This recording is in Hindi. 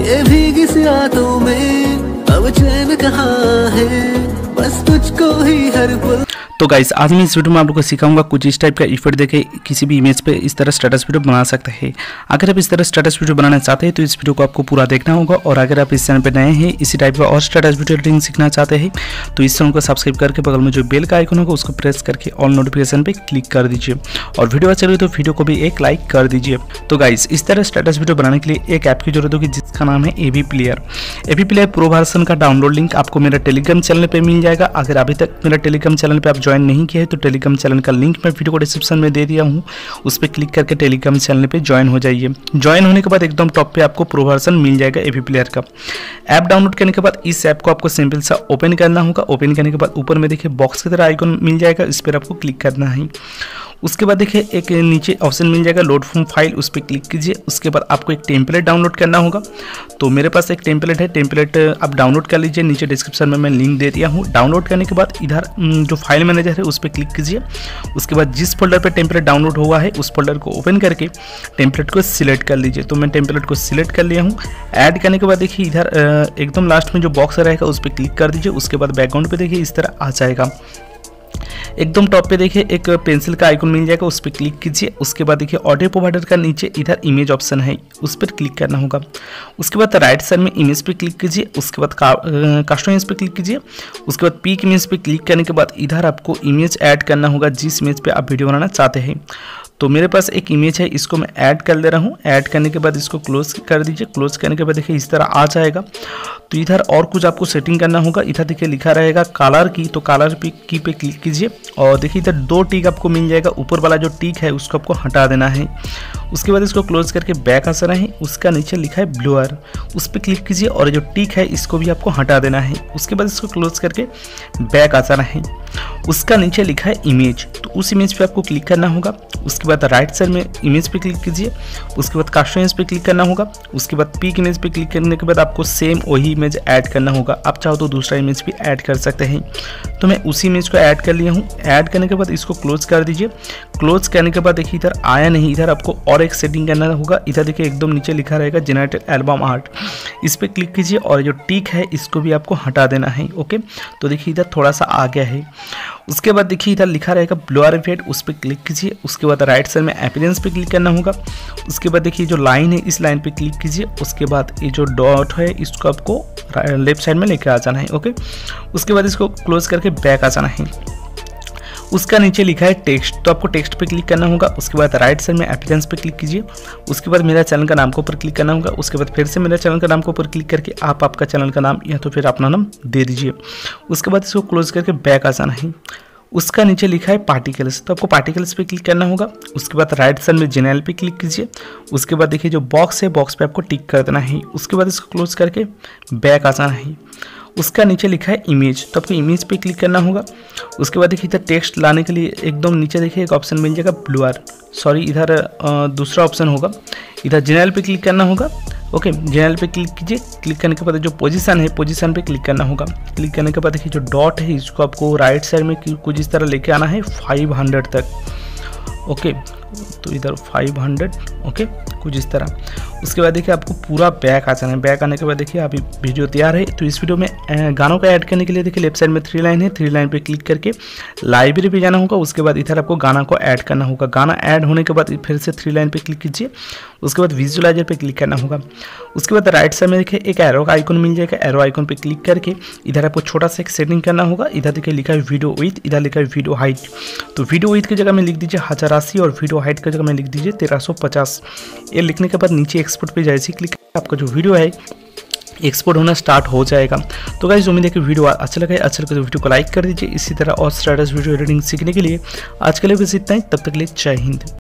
ये भीगी सी रातों में अब चैन कहाँ है, बस तुझको ही हर पल। तो गाइस आज मैं इस वीडियो में आप लोगों को सिखाऊंगा कुछ इस टाइप का इफेक्ट देके किसी भी इमेज पे इस तरह स्टेटस वीडियो बना सकते हैं। अगर आप इस तरह स्टेटस वीडियो बनाना चाहते हैं तो इस वीडियो को आपको पूरा देखना होगा, और अगर आप इस चैनल पे नए हैं इसी टाइप का और स्टेटस वीडियो एडिटिंग सीखना चाहते हैं तो इस चैनल को सब्सक्राइब करके बगल में जो बेल का आइकन होगा उसको प्रेस करके ऑल नोटिफिकेशन पे क्लिक कर दीजिए, और वीडियो अच्छा लगे तो वीडियो को भी एक लाइक कर दीजिए। तो गाइस इस तरह स्टेटस वीडियो बनाने के लिए एक ऐप की जरूरत होगी जिसका नाम है AV player. AV player pro version का डाउनलोड लिंक आपको मेरा टेलीग्राम चैनल पे मिल जाएगा। अगर अभी तक मेरा टेलीग्राम चैनल पे आप ज्वाइन नहीं किया है तो टेलीग्राम चैनल का लिंक मैं वीडियो को डिस्क्रिप्शन में दे दिया हूँ, उस पर क्लिक करके टेलीग्राम चैनल पे ज्वाइन हो जाइए। ज्वाइन होने के बाद एकदम टॉप पे आपको प्रो वर्जन मिल जाएगा एवी प्लेयर का। ऐप डाउनलोड करने के बाद इस ऐप को आपको सिंपल सा ओपन करना होगा। ओपन करने के बाद ऊपर में देखिए बॉक्स की तरह आइकन मिल जाएगा, इस पर आपको क्लिक करना है। उसके बाद देखिए एक नीचे ऑप्शन मिल जाएगा लोड फ्रॉम फाइल, उस पर क्लिक कीजिए। उसके बाद आपको एक टेम्पलेट डाउनलोड करना होगा। तो मेरे पास एक टेम्पलेट है, टेम्पलेट आप डाउनलोड कर लीजिए, नीचे डिस्क्रिप्शन में मैं लिंक दे दिया हूँ। डाउनलोड करने के बाद इधर जो फाइल मैनेजर है उस पर क्लिक कीजिए। उसके बाद जिस फोल्डर पर टेम्पलेट डाउनलोड हुआ है उस फोल्डर को ओपन करके टेम्पलेट को सिलेक्ट कर लीजिए। तो मैं टेम्पलेट को सिलेक्ट कर लिया हूँ। ऐड करने के बाद देखिए इधर एकदम लास्ट में जो बॉक्स रहेगा उस पर क्लिक कर दीजिए। उसके बाद बैकग्राउंड पे देखिए इस तरह आ जाएगा। एकदम टॉप पे देखिए एक पेंसिल का आइकन मिल जाएगा, उस पर क्लिक कीजिए। उसके बाद देखिए ऑडियो प्रोवाइडर का नीचे इधर इमेज ऑप्शन है, उस पर क्लिक करना होगा। उसके बाद राइट साइड में इमेज पे क्लिक कीजिए। उसके बाद कस्टम इमेज पे क्लिक कीजिए। उसके बाद पीक इमेज पे क्लिक करने के बाद इधर आपको इमेज ऐड करना होगा जिस इमेज पे आप वीडियो बनाना चाहते हैं। तो मेरे पास एक इमेज है, इसको मैं ऐड कर ले रहा हूँ। ऐड करने के बाद इसको क्लोज कर दीजिए। क्लोज करने के बाद देखिए इस तरह आ जाएगा। तो इधर और कुछ आपको सेटिंग करना होगा। इधर देखिए लिखा रहेगा कलर की, तो कलर की पे क्लिक कीजिए, और देखिए इधर दो टिक आपको मिल जाएगा। ऊपर वाला जो टिक है उसको आपको हटा देना है। उसके बाद इसको क्लोज करके बैक आ जाना है। उसका नीचे लिखा है ब्लर, उस पर क्लिक कीजिए, और जो टिक है इसको भी आपको हटा देना है। उसके बाद इसको क्लोज करके बैक आ जाना है। उसका नीचे लिखा है इमेज, तो उस इमेज पे आपको क्लिक करना होगा। उसके बाद राइट साइड में इमेज पे क्लिक कीजिए। उसके बाद कस्टम इमेज पे क्लिक करना होगा। उसके बाद पीक इमेज पे क्लिक करने के बाद आपको सेम वही इमेज ऐड करना होगा। आप चाहो तो दूसरा इमेज भी ऐड कर सकते हैं। तो मैं उसी इमेज को ऐड कर लिया हूँ। ऐड करने के बाद इसको क्लोज कर दीजिए। क्लोज करने के बाद देखिए इधर आया नहीं, इधर आपको और एक सेटिंग करना होगा। इधर देखिए एकदम नीचे लिखा रहेगा जनरेटेड एल्बम आर्ट, इस पर क्लिक कीजिए, और जो टिक है इसको भी आपको हटा देना है। ओके, तो देखिए इधर थोड़ा सा आ गया है। उसके बाद देखिए इधर लिखा रहेगा ब्लर इफेक्ट, उस पर क्लिक कीजिए। उसके बाद राइट साइड में अपीयरेंस पे क्लिक करना होगा। उसके बाद देखिए जो लाइन है इस लाइन पे क्लिक कीजिए। उसके बाद ये जो डॉट है इसको आपको लेफ्ट साइड में लेकर आ जाना है। ओके, उसके बाद इसको क्लोज करके बैक आ जाना है। उसका नीचे लिखा है टेक्स्ट, तो आपको टेक्स्ट पे क्लिक करना होगा। उसके बाद राइट साइड में अपीयरेंस पे क्लिक कीजिए। उसके बाद मेरा चैनल का नाम के ऊपर क्लिक करना होगा। उसके बाद फिर से मेरा चैनल का नाम के ऊपर क्लिक करके आप आपका चैनल का नाम या तो फिर अपना नाम दे दीजिए। उसके बाद इसको क्लोज करके बैक आ जाना है। उसका नीचे लिखा है पार्टिकल्स, तो आपको पार्टिकल्स पे क्लिक करना होगा। उसके बाद राइट साइड में जनरल पे क्लिक कीजिए। उसके बाद देखिए जो बॉक्स है बॉक्स पे आपको टिक कर देना है। उसके बाद इसको क्लोज करके बैक आ जाना है। उसका नीचे लिखा है इमेज, तो आपको इमेज पे क्लिक करना होगा। उसके बाद देखिए इधर टेक्स्ट लाने के लिए एकदम नीचे देखिए एक ऑप्शन मिल जाएगा ब्लर, सॉरी इधर दूसरा ऑप्शन होगा। इधर जनरल पे क्लिक करना होगा। ओके, जनरल पे क्लिक कीजिए। क्लिक करने के बाद जो पोजीशन है पोजीशन पे क्लिक करना होगा। क्लिक करने के बाद देखिए जो डॉट है इसको आपको राइट साइड में कुछ इस तरह लेके आना है 500 तक। ओके, तो इधर 500, ओके कुछ इस तरह। उसके बाद देखिए आपको पूरा बैक आ जाना है। बैक आने के बाद देखिए अभी वीडियो तैयार है। तो इस वीडियो में गानों को ऐड करने के लिए देखिए लेफ्ट साइड में 3 लाइन है, 3 लाइन पे क्लिक करके लाइब्रेरी पे जाना होगा। उसके बाद इधर आपको गाना को ऐड करना होगा। गाना ऐड होने के बाद फिर से 3 लाइन पे क्लिक कीजिए। उसके बाद विजुअलाइजर पे क्लिक करना होगा। उसके बाद राइट साइड में देखिए एक एरो का आइकन मिल जाएगा। एरो आइकन पे क्लिक करके इधर आपको छोटा सा एक सेटिंग करना होगा। इधर देखिए लिखा है वीडियो विथ, इधर लिखा है वीडियो हाइट। तो वीडियो विथ की जगह में लिख दीजिए 1080 और वीडियो हाइट की जगह में लिख दीजिए 1350। ये लिखने के बाद नीचे एक्सपोर्ट पे जैसे क्लिक आपका जो वीडियो है एक्सपोर्ट होना स्टार्ट हो जाएगा। तो गाइस उम्मीद है कि वीडियो अच्छा लगा तो वीडियो को लाइक कर दीजिए। इसी तरह और स्टेटस वीडियो एडिटिंग सीखने के लिए आज के लिए बस इतना ही। तब तक के लिए जय हिंद।